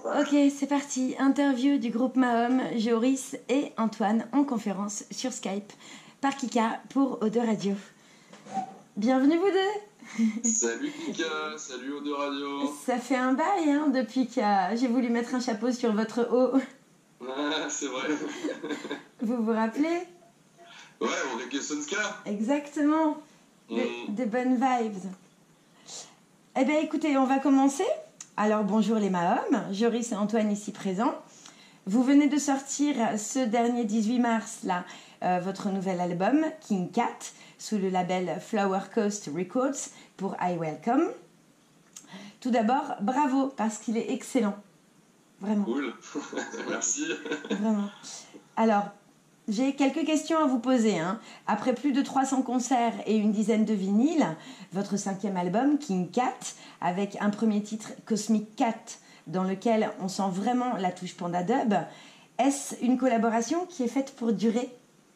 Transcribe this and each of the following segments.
Ok, c'est parti. Interview du groupe Mahom, Joris et Antoine en conférence sur Skype par Kika pour Eau de Radio. Bienvenue vous deux. Salut Kika, salut Eau de Radio. Ça fait un bail depuis que j'ai voulu mettre un chapeau sur votre haut. Ah, c'est vrai. Vous vous rappelez? Ouais, Enrique Sonska. Exactement. Des bonnes vibes. Eh bien écoutez, on va commencer. Alors bonjour les Mahom, Joris et Antoine ici présents. Vous venez de sortir ce dernier 18 mars votre nouvel album King Cat sous le label Flower Coast Records pour I Welcome. Tout d'abord, bravo parce qu'il est excellent. Vraiment. Cool, merci. Vraiment. Alors, j'ai quelques questions à vous poser. Après plus de 300 concerts et une dizaine de vinyles, votre 5e album, King Cat, avec un premier titre, Cosmic Cat, dans lequel on sent vraiment la touche Panda Dub, est-ce une collaboration qui est faite pour durer?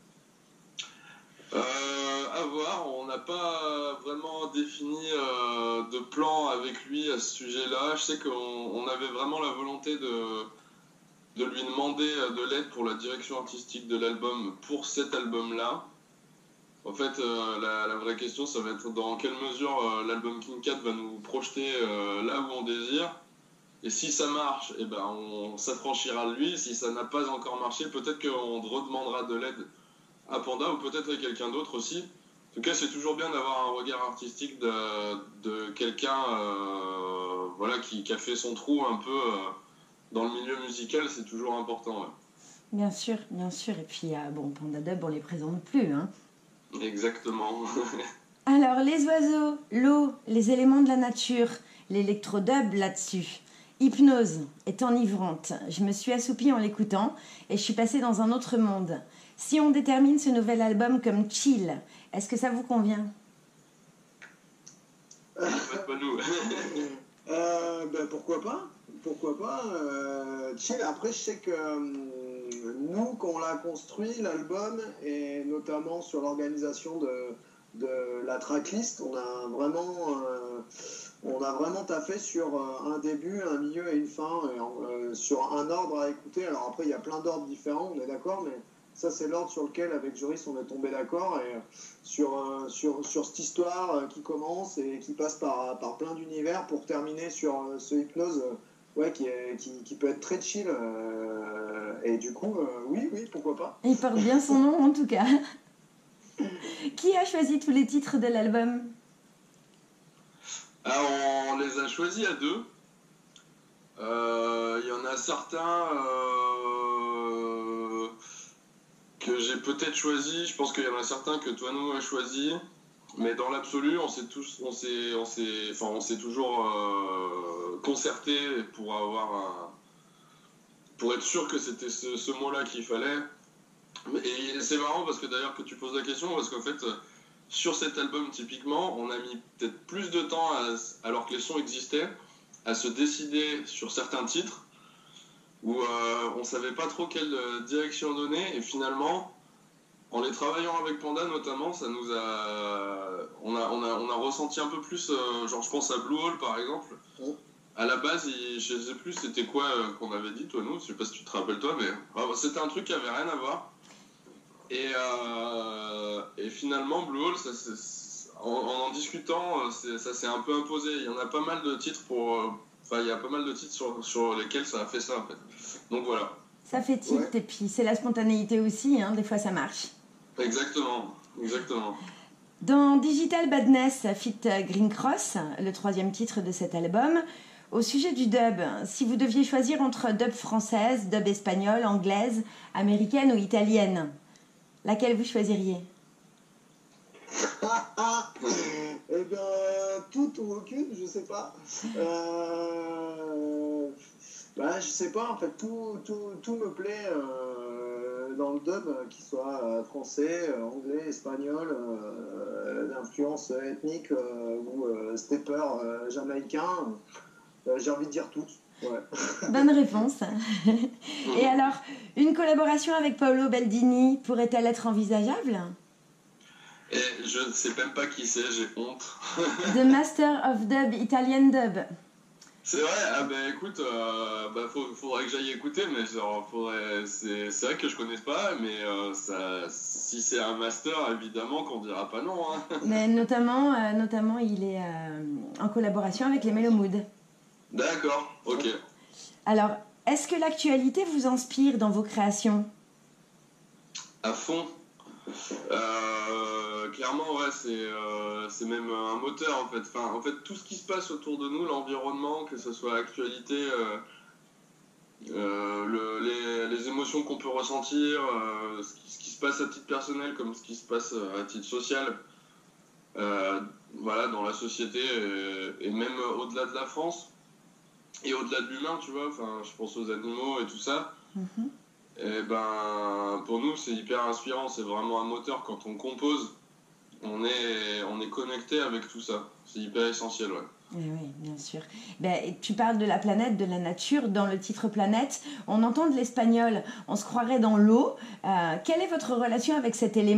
À voir, on n'a pas vraiment défini de plan avec lui à ce sujet-là. Je sais qu'on avait vraiment la volonté de lui demander de l'aide pour la direction artistique de l'album pour cet album-là. En fait, la vraie question, ça va être dans quelle mesure l'album King Cat va nous projeter là où on désire. Et si ça marche, eh ben, on s'affranchira de lui. Si ça n'a pas encore marché, peut-être qu'on redemandera de l'aide à Panda ou peut-être à quelqu'un d'autre aussi. En tout cas, c'est toujours bien d'avoir un regard artistique de quelqu'un voilà, qui a fait son trou un peu dans le milieu musical, c'est toujours important. Ouais. Bien sûr. Et puis, Panda Dub, on les présente plus. Exactement. Alors, les oiseaux, l'eau, les éléments de la nature, l'électro-dub là-dessus. Hypnose est enivrante. Je me suis assoupie en l'écoutant et je suis passée dans un autre monde. Si on détermine ce nouvel album comme chill, est-ce que ça vous convient? Pas nous. Pourquoi pas chill. Après, je sais que nous, quand on l'a construit, l'album, et notamment sur l'organisation de la tracklist, on a vraiment taffé sur un début, un milieu et une fin, sur un ordre à écouter. Alors après, il y a plein d'ordres différents, on est d'accord, mais ça, c'est l'ordre sur lequel, avec Joris, on est tombé d'accord. Et sur cette histoire qui commence et qui passe par plein d'univers pour terminer sur ce hypnose qui peut être très chill. Et du coup, oui, pourquoi pas. Il porte bien son nom, en tout cas. Qui a choisi tous les titres de l'album? On les a choisis à deux. Il y en a certains que j'ai peut-être choisi. Je pense qu'il y en a certains que toi nous a choisi. Mais dans l'absolu, on s'est toujours concerté pour être sûr que c'était ce mot-là qu'il fallait. Et c'est marrant parce que d'ailleurs que tu poses la question, parce qu'en fait, sur cet album typiquement, on a mis peut-être plus de temps, alors que les sons existaient, à se décider sur certains titres où on savait pas trop quelle direction donner, et finalement, en les travaillant avec Panda notamment, ça nous a... On a ressenti un peu plus, genre je pense à Blue Hole par exemple. À la base, je sais plus c'était quoi qu'on avait dit, toi nous, je sais pas si tu te rappelles toi, mais c'était un truc qui avait rien à voir. Et finalement, Blue Hole, en discutant, ça s'est un peu imposé. Il y en a pas mal de titres il y a pas mal de titres sur lesquels ça a fait ça en fait. Donc voilà. Ça fait tilt, et puis c'est la spontanéité aussi, des fois ça marche. Exactement. Dans Digital Badness fit Green Cross, le 3e titre de cet album, au sujet du dub, si vous deviez choisir entre dub française, dub espagnole, anglaise, américaine ou italienne, laquelle vous choisiriez? Eh bien, toutes ou aucune, je sais pas. Je sais pas, en fait, tout me plaît dans le dub, qu'il soit français, anglais, espagnol, d'influence ethnique ou stepper jamaïcain. J'ai envie de dire toutes. Ouais. Bonne réponse. Et alors, une collaboration avec Paolo Baldini pourrait-elle être envisageable? Et je ne sais même pas qui c'est, j'ai honte. The Master of Dub, Italian Dub. C'est vrai, ah ben écoute, faudrait que j'aille écouter, mais genre, c'est vrai que je connais pas, mais si c'est un master, évidemment qu'on dira pas non. Hein. Mais notamment, il est en collaboration avec les Mellomood. D'accord, ok. Alors, est-ce que l'actualité vous inspire dans vos créations ? À fond. Clairement, ouais, c'est même un moteur en fait. Enfin, en fait, tout ce qui se passe autour de nous, l'environnement, que ce soit l'actualité, les émotions qu'on peut ressentir, ce qui se passe à titre personnel comme ce qui se passe à titre social, voilà, dans la société et même au-delà de la France et au-delà de l'humain, tu vois. Enfin, je pense aux animaux et tout ça. Mm-hmm. Et ben, pour nous, c'est hyper inspirant. C'est vraiment un moteur. Quand on compose, on est connecté avec tout ça. C'est hyper essentiel, ouais. Oui, bien sûr. Ben, tu parles de la planète, de la nature. Dans le titre Planète, on entend de l'espagnol. On se croirait dans l'eau. Quelle est votre relation avec cet élément ?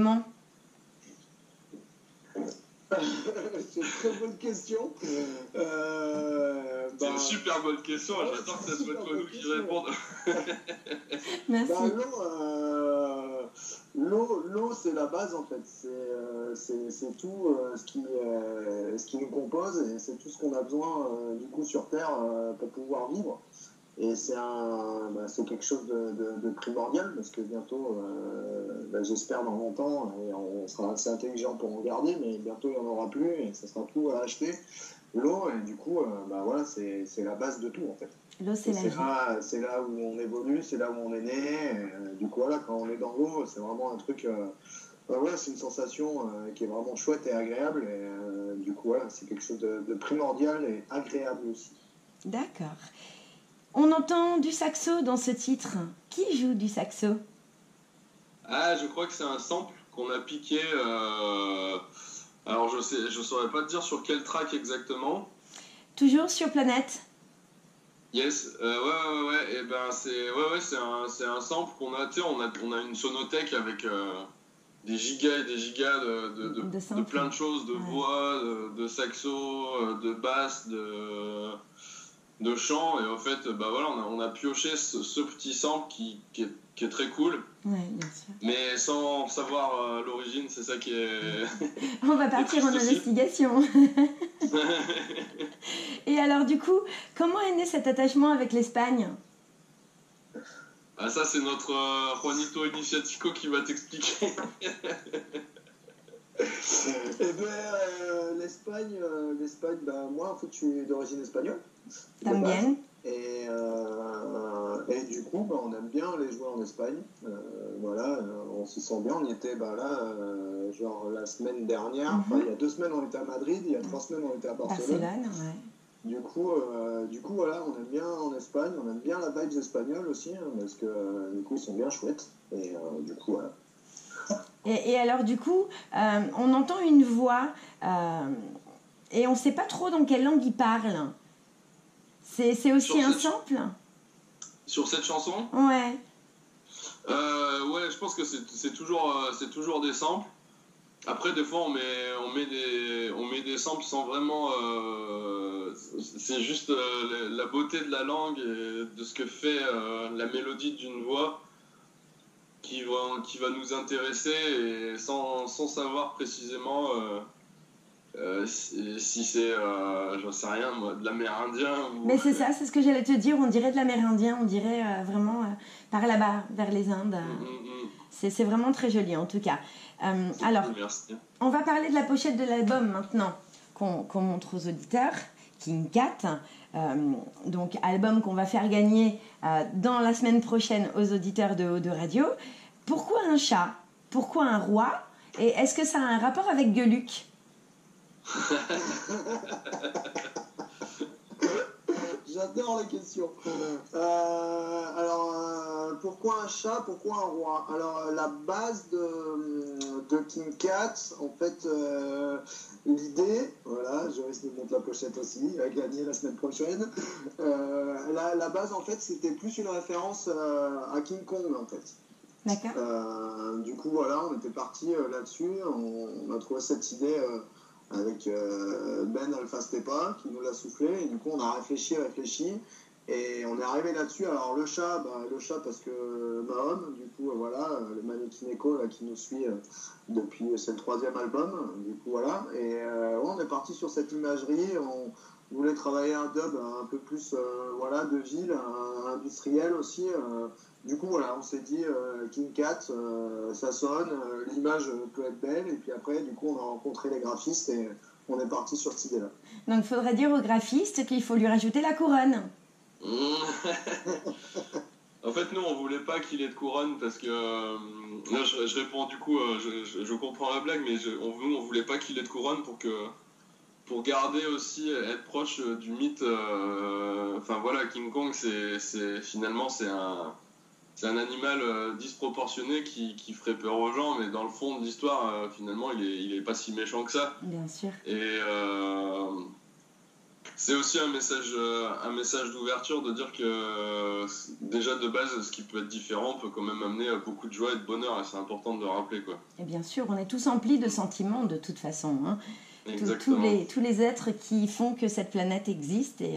C'est une très bonne question. C'est une super bonne question. J'adore que ça soit nous qui répondent. Merci. L'eau, c'est la base en fait. C'est tout ce qui nous compose et c'est tout ce qu'on a besoin du coup sur Terre pour pouvoir vivre. Et c'est quelque chose de primordial parce que bientôt, j'espère dans longtemps, et on sera assez intelligent pour en garder, mais bientôt il n'y en aura plus et ça sera tout à acheter. L'eau, et du coup, voilà, c'est la base de tout en fait. L'eau, c'est la vie. C'est là où on évolue, c'est là où on est né. Du coup, voilà, quand on est dans l'eau, c'est vraiment un truc. Voilà, c'est une sensation qui est vraiment chouette et agréable. Et du coup, voilà, c'est quelque chose de primordial et agréable aussi. D'accord. On entend du saxo dans ce titre. Qui joue du saxo ? Ah, je crois que c'est un sample qu'on a piqué. Alors, je saurais pas te dire sur quel track exactement. Toujours sur Planète ? Yes, ouais. Et ben c'est un sample qu'on a. Tu sais, on a une sonothèque avec des gigas et des gigas de plein de choses, de voix, de saxo, de basse, de chant, et en fait voilà, on a pioché ce petit sample qui est très cool, ouais, bien sûr. Mais sans savoir l'origine, c'est ça qui est on va partir en investigation. Et alors du coup, comment est né cet attachement avec l'Espagne ? Ah, ça c'est notre Juanito Iniciatico qui va t'expliquer. Eh bien, l'Espagne, moi en fait je suis d'origine espagnole. También. Et du coup, on aime bien aller jouer en Espagne. Voilà, on s'y sent bien. On y était genre la semaine dernière. Enfin, il y a 2 semaines, on était à Madrid. Il y a 3 semaines, on était à Barcelone. Ouais. Du coup, voilà, on aime bien en Espagne. On aime bien la vibes espagnole aussi, hein, parce que du coup, ils sont bien chouettes. Et du coup, voilà. Et alors, du coup, on entend une voix et on ne sait pas trop dans quelle langue il parle. C'est aussi un sample ? Sur cette chanson ? Ouais. Ouais, je pense que c'est toujours des samples. Après, des fois, on met des samples sans vraiment... c'est juste la beauté de la langue et de ce que fait la mélodie d'une voix qui va nous intéresser, et sans savoir précisément si c'est, j'en sais rien, moi, de l'amérindien. Mais c'est ça, c'est ce que j'allais te dire, on dirait de l'amérindien, on dirait vraiment par là-bas, vers les Indes. C'est vraiment très joli en tout cas. Alors, merci. On va parler de la pochette de l'album maintenant, qu'on montre aux auditeurs, King Cat. Donc album qu'on va faire gagner dans la semaine prochaine aux auditeurs de Eau Radio. Pourquoi un chat ? Pourquoi un roi ? Et est-ce que ça a un rapport avec Gueuluc ? J'adore les questions. Alors, pourquoi un chat ? Pourquoi un roi ? Alors, la base de King Cat, en fait, l'idée, voilà, Joris nous montre la pochette aussi, il va gagner la semaine prochaine. La base, en fait, c'était plus une référence à King Kong, en fait. D'accord. Du coup, voilà, on était parti là-dessus, on a trouvé cette idée avec Ben Alpha Stepa qui nous l'a soufflé. Et du coup, on a réfléchi. Et on est arrivé là-dessus. Alors le chat parce que Mahom, du coup, voilà, le mannequin écho là, qui nous suit depuis, c'est le 3e album. Du coup, voilà. Et on est parti sur cette imagerie. On voulait travailler un dub un peu plus voilà, de ville, industriel aussi. Du coup, voilà, on s'est dit King Cat, ça sonne, l'image peut être belle. Et puis après, du coup, on a rencontré les graphistes et on est parti sur cette idée-là. Donc, il faudrait dire au graphiste qu'il faut lui rajouter la couronne. En fait, nous, on voulait pas qu'il ait de couronne parce que là, je réponds du coup, je comprends la blague, mais on voulait pas qu'il ait de couronne pour garder aussi, être proche du mythe. Enfin voilà, King Kong, finalement c'est un animal disproportionné qui ferait peur aux gens, mais dans le fond de l'histoire, finalement, il est pas si méchant que ça. Bien sûr. Et c'est aussi un message d'ouverture de dire que déjà de base, ce qui peut être différent peut quand même amener beaucoup de joie et de bonheur, et c'est important de le rappeler, quoi. Et bien sûr, on est tous emplis de sentiments de toute façon. Hein. Tous les êtres qui font que cette planète existe et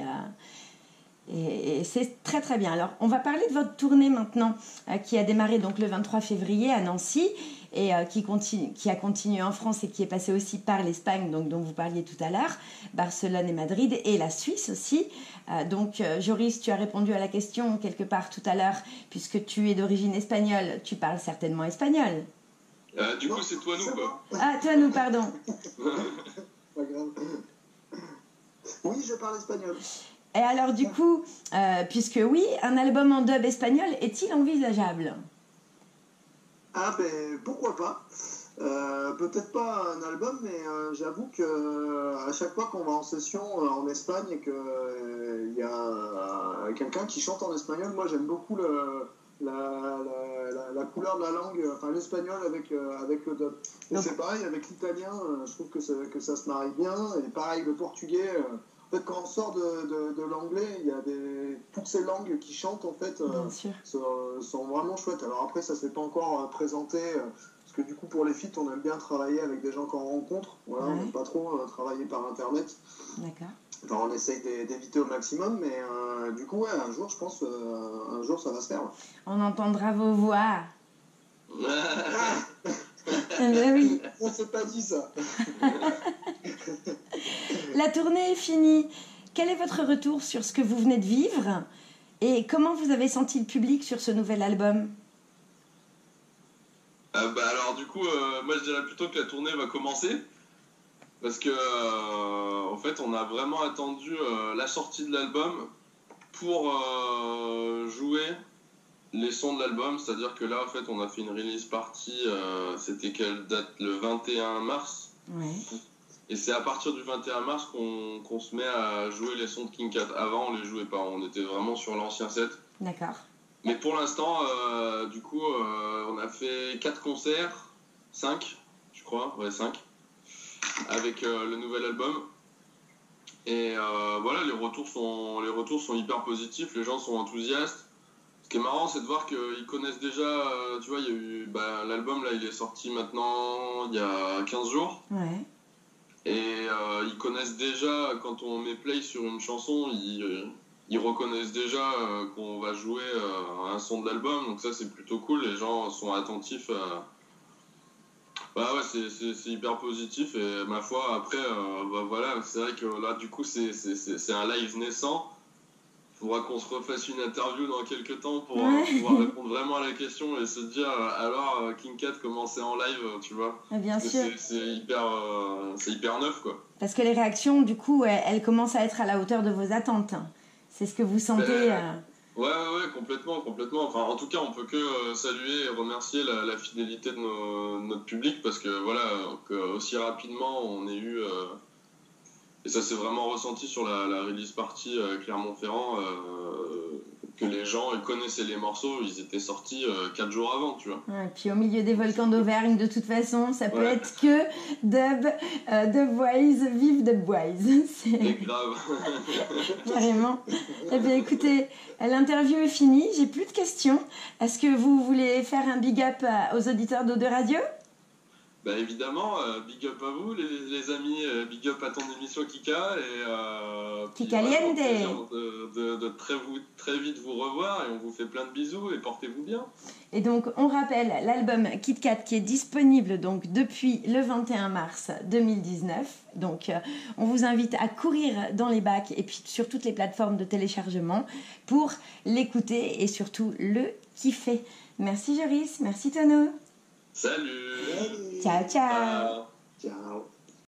c'est très très bien. Alors, on va parler de votre tournée maintenant, qui a démarré donc le 23 février à Nancy et qui a continué en France et qui est passé aussi par l'Espagne, donc, dont vous parliez tout à l'heure, Barcelone et Madrid, et la Suisse aussi. Donc, Joris, tu as répondu à la question quelque part tout à l'heure, puisque tu es d'origine espagnole, tu parles certainement espagnol. Du coup, c'est toi nous, quoi. Ah, toi nous, pardon. Pas grave. Oui, je parle espagnol. Et alors, du coup, puisque oui, un album en dub espagnol est-il envisageable ? Ah ben pourquoi pas. Peut-être pas un album, mais j'avoue que à chaque fois qu'on va en session en Espagne et qu'il y a quelqu'un qui chante en espagnol, moi j'aime beaucoup la couleur de la langue, enfin l'espagnol avec le dub. Et c'est pareil avec l'italien, je trouve que ça se marie bien. Et pareil le portugais. En fait, quand on sort de l'anglais, il y a toutes ces langues qui chantent, en fait, sont vraiment chouettes. Alors après, ça ne s'est pas encore présenté, parce que du coup, pour les feats, on aime bien travailler avec des gens qu'on rencontre. Voilà, on n'aime pas trop travailler par Internet. D'accord. Enfin, on essaye d'éviter au maximum, mais du coup, ouais, un jour, je pense, un jour, ça va se faire. Ouais. On entendra vos voix. Ben oui. On ne s'est pas dit ça. La tournée est finie. Quel est votre retour sur ce que vous venez de vivre et comment vous avez senti le public sur ce nouvel album ? Alors du coup, moi je dirais plutôt que la tournée va commencer parce que en fait on a vraiment attendu la sortie de l'album pour jouer les sons de l'album, c'est-à-dire que là en fait on a fait une release party, c'était quelle date ? Le 21 mars. Ouais. Et c'est à partir du 21 mars qu'on se met à jouer les sons de King Cat. Avant, on les jouait pas, on était vraiment sur l'ancien set. D'accord. Mais pour l'instant, du coup, on a fait 4 concerts, 5, je crois, ouais 5, avec le nouvel album. Et voilà, les retours sont hyper positifs, les gens sont enthousiastes. Ce qui est marrant, c'est de voir qu'ils connaissent déjà, tu vois, il y a eu, l'album là, il est sorti maintenant il y a 15 jours. Ouais. Et ils connaissent déjà, quand on met play sur une chanson, ils reconnaissent déjà qu'on va jouer un son de l'album, donc ça c'est plutôt cool, les gens sont attentifs. Bah ouais, c'est hyper positif, et ma foi, après, voilà, c'est vrai que là du coup c'est un live naissant. Il faudra qu'on se refasse une interview dans quelques temps pour pouvoir répondre vraiment à la question et se dire alors King Cat comment c'est en live, tu vois. Bien sûr. C'est hyper neuf, quoi. Parce que les réactions du coup elles commencent à être à la hauteur de vos attentes. C'est ce que vous sentez. Ouais, complètement. Enfin, en tout cas, on peut que saluer et remercier la fidélité de notre public parce que voilà, aussi rapidement on ait eu. Et ça s'est vraiment ressenti sur la release party Clermont-Ferrand, que les gens ils connaissaient les morceaux, ils étaient sortis 4 jours avant, tu vois. Et puis au milieu des volcans d'Auvergne, de toute façon, ça peut être que Dubwise, vive Dubwise. C'est grave. Carrément. Eh bien écoutez, l'interview est finie, j'ai plus de questions. Est-ce que vous voulez faire un big up aux auditeurs d'Eau de Radio ? Bah évidemment, big up à vous les amis, big up à ton émission Kika et Kikaliente. plaisir de très vite vous revoir et on vous fait plein de bisous et portez-vous bien. Et donc on rappelle l'album Kit Kat qui est disponible donc depuis le 21 mars 2019. Donc on vous invite à courir dans les bacs et puis sur toutes les plateformes de téléchargement pour l'écouter et surtout le kiffer. Merci Joris, merci Tono. Salut. Ciao ciao. Ciao.